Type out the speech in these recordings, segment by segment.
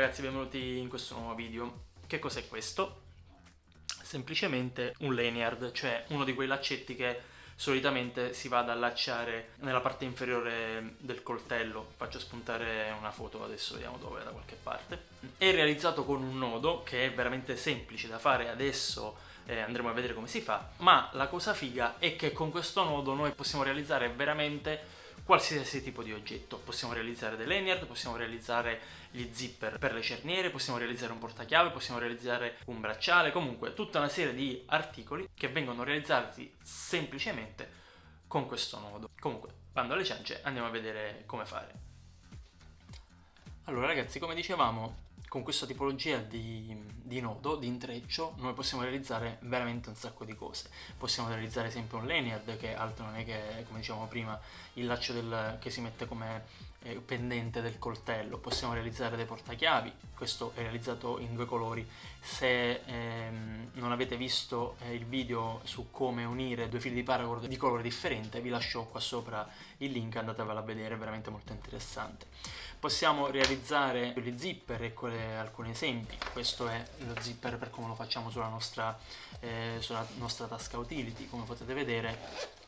ragazzi, benvenuti in questo nuovo video. Che cos'è questo? Semplicemente un lanyard, cioè uno di quei laccetti che solitamente si va ad allacciare nella parte inferiore del coltello. Faccio spuntare una foto adesso, vediamo dove, da qualche parte. È realizzato con un nodo che è veramente semplice da fare, adesso andremo a vedere come si fa, ma la cosa figa è che con questo nodo noi possiamo realizzare veramente qualsiasi tipo di oggetto. Possiamo realizzare dei lanyard, possiamo realizzare gli zipper per le cerniere, possiamo realizzare un portachiave, possiamo realizzare un bracciale, comunque tutta una serie di articoli che vengono realizzati semplicemente con questo nodo. Comunque, bando alle ciance, andiamo a vedere come fare. Allora ragazzi, come dicevamo, con questa tipologia di nodo, di intreccio, noi possiamo realizzare veramente un sacco di cose. Possiamo realizzare ad esempio un lanyard, che altro non è che, come dicevamo prima, il laccio che si mette come pendente del coltello. Possiamo realizzare dei portachiavi, questo è realizzato in due colori. Se non avete visto il video su come unire due fili di paracord di colore differente, vi lascio qua sopra il link, andatevela a vedere, è veramente molto interessante. Possiamo realizzare gli zipper, ecco alcuni esempi. Questo è lo zipper per come lo facciamo sulla nostra tasca utility. Come potete vedere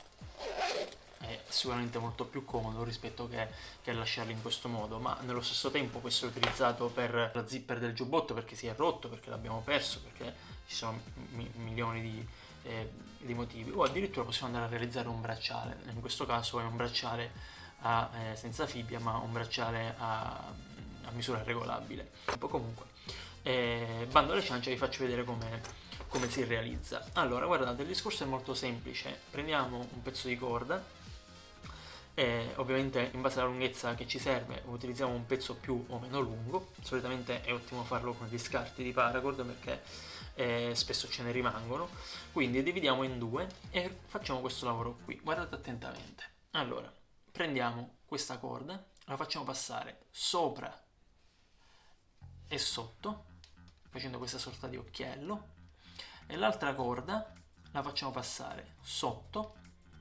è sicuramente molto più comodo rispetto che lasciarli in questo modo, ma nello stesso tempo questo è utilizzato per la zipper del giubbotto perché si è rotto, perché l'abbiamo perso, perché ci sono milioni di motivi, o addirittura possiamo andare a realizzare un bracciale. In questo caso è un bracciale senza fibbia, ma un bracciale a misura regolabile. Comunque, bando alle ciance, vi faccio vedere come si realizza. Allora, guardate, il discorso è molto semplice. Prendiamo un pezzo di corda e ovviamente in base alla lunghezza che ci serve utilizziamo un pezzo più o meno lungo. Solitamente è ottimo farlo con gli scarti di paracord perché spesso ce ne rimangono. Quindi dividiamo in due e facciamo questo lavoro qui. Guardate attentamente. Allora, prendiamo questa corda, la facciamo passare sopra e sotto, facendo questa sorta di occhiello, e l'altra corda la facciamo passare sotto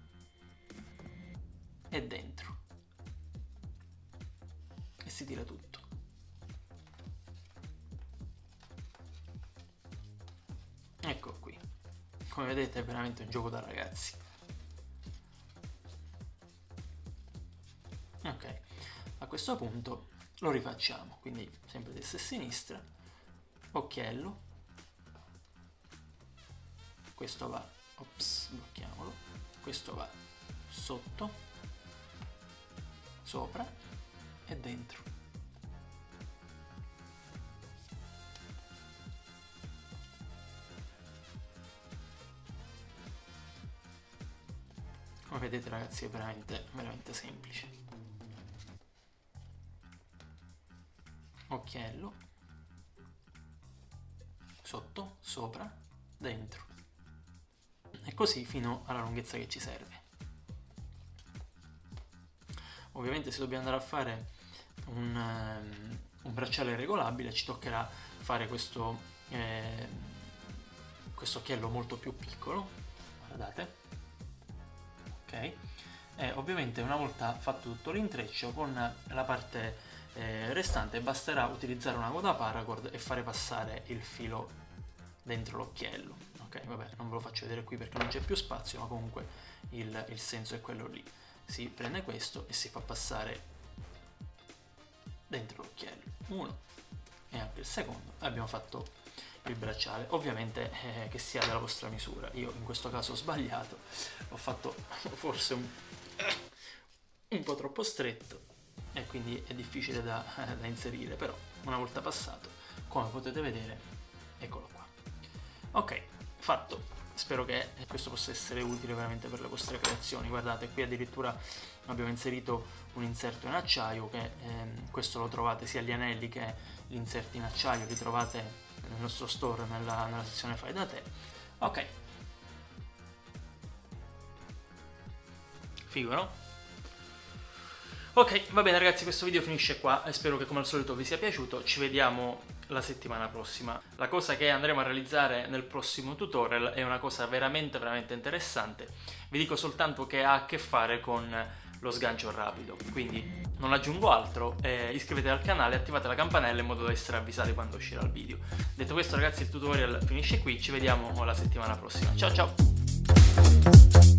e dentro, e si tira tutto. Ecco qui, come vedete è veramente un gioco da ragazzi. Ok, a questo punto lo rifacciamo, quindi sempre destra e sinistra, occhiello, questo va, ops, blocchiamolo, questo va sotto, sopra e dentro. Come vedete ragazzi è veramente semplice. Occhiello, sotto, sopra, dentro, e così fino alla lunghezza che ci serve. Ovviamente se dobbiamo andare a fare un bracciale regolabile ci toccherà fare questo occhiello molto più piccolo, guardate, ok? E ovviamente una volta fatto tutto l'intreccio, con la parte restante basterà utilizzare una coda paracord e fare passare il filo dentro l'occhiello. Ok, vabbè, non ve lo faccio vedere qui perché non c'è più spazio, ma comunque il senso è quello lì. Si prende questo e si fa passare dentro l'occhiello, uno e anche il secondo, e abbiamo fatto il bracciale. Ovviamente che sia della vostra misura. Io in questo caso ho sbagliato, ho fatto forse un po' troppo stretto e quindi è difficile da inserire, però una volta passato, come potete vedere, eccolo qua. Ok, fatto. Spero che questo possa essere utile veramente per le vostre creazioni. Guardate, qui addirittura abbiamo inserito un inserto in acciaio, che questo lo trovate sia gli anelli che gli inserti in acciaio, li trovate nel nostro store, nella sezione fai da te. Ok, figo, no? Ok, va bene ragazzi, questo video finisce qua e spero che come al solito vi sia piaciuto. Ci vediamo la settimana prossima. La cosa che andremo a realizzare nel prossimo tutorial è una cosa veramente interessante. Vi dico soltanto che ha a che fare con lo sgancio rapido. Quindi non aggiungo altro, iscrivetevi al canale e attivate la campanella in modo da essere avvisati quando uscirà il video. Detto questo ragazzi, il tutorial finisce qui, ci vediamo la settimana prossima. Ciao ciao!